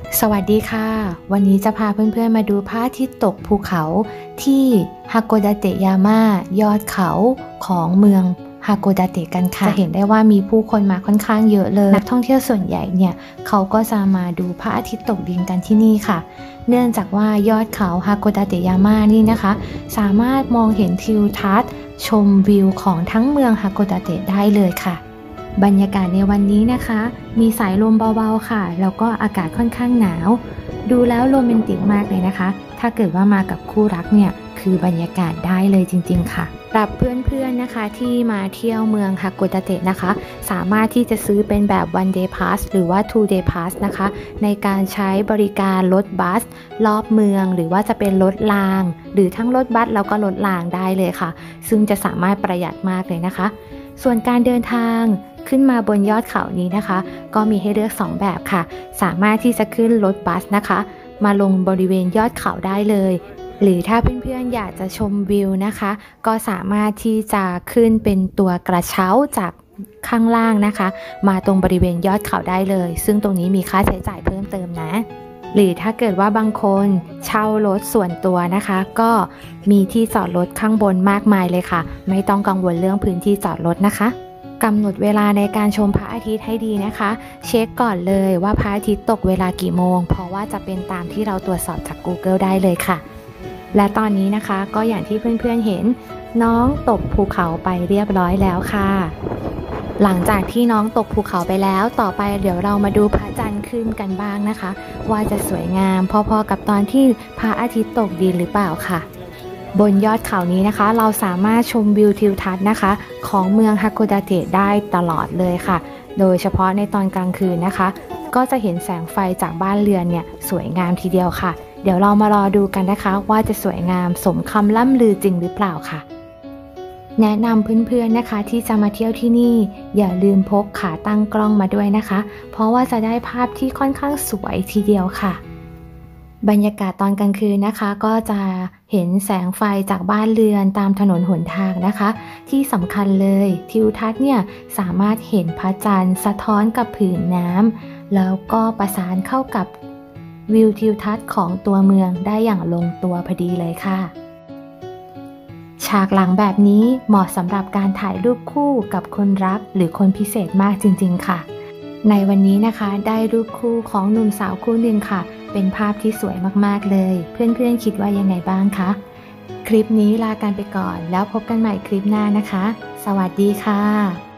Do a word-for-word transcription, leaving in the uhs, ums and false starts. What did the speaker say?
สวัสดีค่ะวันนี้จะพาเพื่อนๆมาดูพระอาทิตย์ตกภูเขาที่ฮาโกดาเตะยาม่ายอดเขาของเมืองฮาโกดาเตะกันค่ะจะเห็นได้ว่ามีผู้คนมาค่อนข้างเยอะเลยนักท่องเที่ยวส่วนใหญ่เนี่ยเขาก็จะมาดูพระอาทิตย์ตกดินกันที่นี่ค่ะเนื่องจากว่ายอดเขาฮาโกดาเตะยาม่านี่นะคะสามารถมองเห็นทิวทัศน์ชมวิวของทั้งเมืองฮาโกดาเตะได้เลยค่ะบรรยากาศในวันนี้นะคะมีสายลมเบาๆค่ะแล้วก็อากาศค่อนข้างหนาวดูแล้วโรแมนติกมากเลยนะคะถ้าเกิดว่ามากับคู่รักเนี่ยคือบรรยากาศได้เลยจริงๆค่ะสำหรับเพื่อนๆนะคะที่มาเที่ยวเมืองฮาโกดาเตะนะคะสามารถที่จะซื้อเป็นแบบ one day pass หรือว่า two day pass นะคะในการใช้บริการรถบัสรอบเมืองหรือว่าจะเป็นรถรางหรือทั้งรถบัสแล้วก็รถรางได้เลยค่ะซึ่งจะสามารถประหยัดมากเลยนะคะส่วนการเดินทางขึ้นมาบนยอดเขานี้นะคะก็มีให้เลือกสองแบบค่ะสามารถที่จะขึ้นรถบัสนะคะมาลงบริเวณยอดเขาได้เลยหรือถ้าเพื่อนๆอยากจะชมวิวนะคะก็สามารถที่จะขึ้นเป็นตัวกระเช้าจากข้างล่างนะคะมาตรงบริเวณยอดเขาได้เลยซึ่งตรงนี้มีค่าใช้จ่ายเพิ่มเติมนะหรือถ้าเกิดว่าบางคนเช่ารถส่วนตัวนะคะก็มีที่จอดรถข้างบนมากมายเลยค่ะไม่ต้องกังวลเรื่องพื้นที่จอดรถนะคะกำหนดเวลาในการชมพระอาทิตย์ให้ดีนะคะเช็คก่อนเลยว่าพระอาทิตย์ตกเวลากี่โมงเพราะว่าจะเป็นตามที่เราตรวจสอบจาก Google ได้เลยค่ะและตอนนี้นะคะก็อย่างที่เพื่อนๆเห็นน้องตกภูเขาไปเรียบร้อยแล้วค่ะหลังจากที่น้องตกภูเขาไปแล้วต่อไปเดี๋ยวเรามาดูพระจันทร์ขึ้นกันบ้างนะคะว่าจะสวยงามพอๆกับตอนที่พระอาทิตย์ตกดินหรือเปล่าค่ะบนยอดเขานี้นะคะเราสามารถชมวิวทิวทัศน์นะคะของเมืองฮาโกดาเตะได้ตลอดเลยค่ะโดยเฉพาะในตอนกลางคืนนะคะก็จะเห็นแสงไฟจากบ้านเรือนเนี่ยสวยงามทีเดียวค่ะเดี๋ยวเรามารอดูกันนะคะว่าจะสวยงามสมคำล่ำลือจริงหรือเปล่าค่ะแนะนำเพื่อนๆนะคะที่จะมาเที่ยวที่นี่อย่าลืมพกขาตั้งกล้องมาด้วยนะคะเพราะว่าจะได้ภาพที่ค่อนข้างสวยทีเดียวค่ะบรรยากาศตอนกลางคืนนะคะก็จะเห็นแสงไฟจากบ้านเรือนตามถนนหนทางนะคะที่สำคัญเลยทิวทัศน์เนี่ยสามารถเห็นพระจันทร์สะท้อนกับผืนน้ำแล้วก็ประสานเข้ากับวิวทิวทัศน์ของตัวเมืองได้อย่างลงตัวพอดีเลยค่ะฉากหลังแบบนี้เหมาะสำหรับการถ่ายรูปคู่กับคนรักหรือคนพิเศษมากจริงๆค่ะในวันนี้นะคะได้รูปคู่ของหนุ่มสาวคู่หนึ่งค่ะเป็นภาพที่สวยมากๆเลยเพื่อนๆคิดว่ายังไงบ้างคะคลิปนี้ลากันไปก่อนแล้วพบกันใหม่คลิปหน้านะคะสวัสดีค่ะ